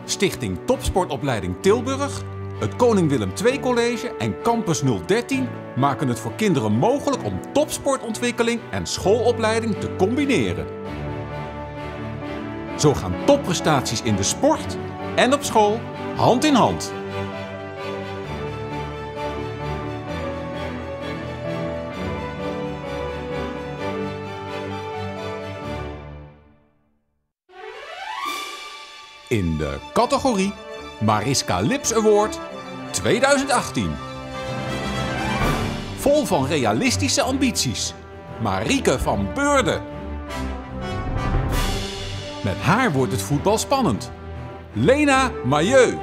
Stichting Topsportopleiding Tilburg, het Koning Willem II College en Campus 013 maken het voor kinderen mogelijk om topsportontwikkeling en schoolopleiding te combineren. Zo gaan topprestaties in de sport en op school hand in hand. In de categorie Mariska Lips Award 2018. Vol van realistische ambities, Marieke van Beurden. Met haar wordt het voetbal spannend. Lena Mailleu.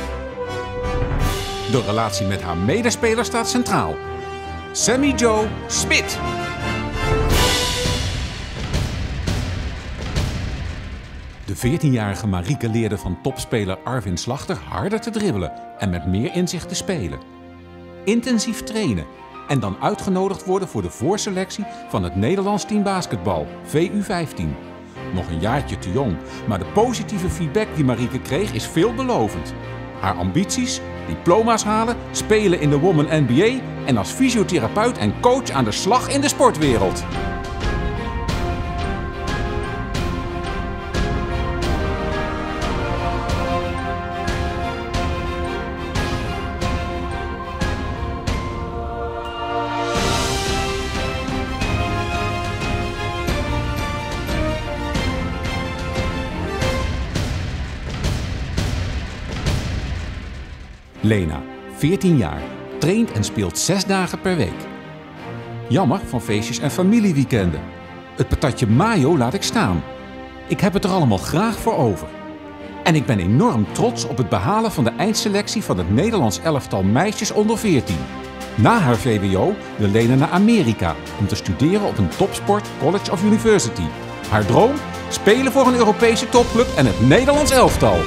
De relatie met haar medespeler staat centraal. Sammy Joe Smit. De 14-jarige Marieke leerde van topspeler Arvin Slachter harder te dribbelen en met meer inzicht te spelen. Intensief trainen en dan uitgenodigd worden voor de voorselectie van het Nederlands team basketbal, VU15. Nog een jaartje te jong, maar de positieve feedback die Marieke kreeg is veelbelovend. Haar ambities, diploma's halen, spelen in de Women NBA en als fysiotherapeut en coach aan de slag in de sportwereld. Lena, 14 jaar, traint en speelt 6 dagen per week. Jammer van feestjes en familieweekenden. Het patatje mayo laat ik staan. Ik heb het er allemaal graag voor over. En ik ben enorm trots op het behalen van de eindselectie van het Nederlands elftal meisjes onder 14. Na haar VWO wil Lena naar Amerika om te studeren op een topsport college of university. Haar droom? Spelen voor een Europese topclub en het Nederlands elftal.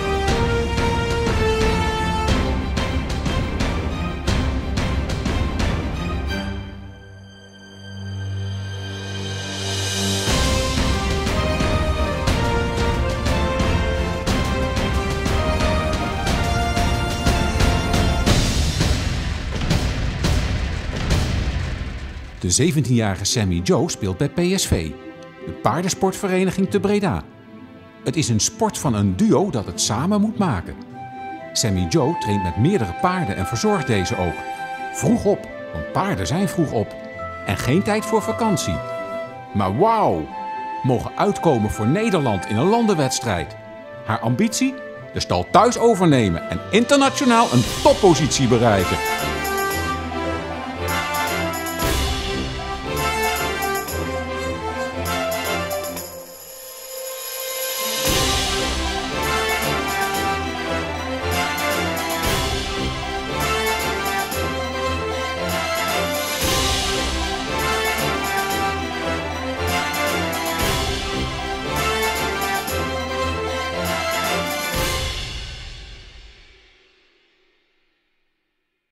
De 17-jarige Sammy Joe speelt bij PSV, de paardensportvereniging te Breda. Het is een sport van een duo dat het samen moet maken. Sammy Joe traint met meerdere paarden en verzorgt deze ook. Vroeg op, want paarden zijn vroeg op. En geen tijd voor vakantie. Maar wauw, mogen uitkomen voor Nederland in een landenwedstrijd. Haar ambitie? De stal thuis overnemen en internationaal een toppositie bereiken.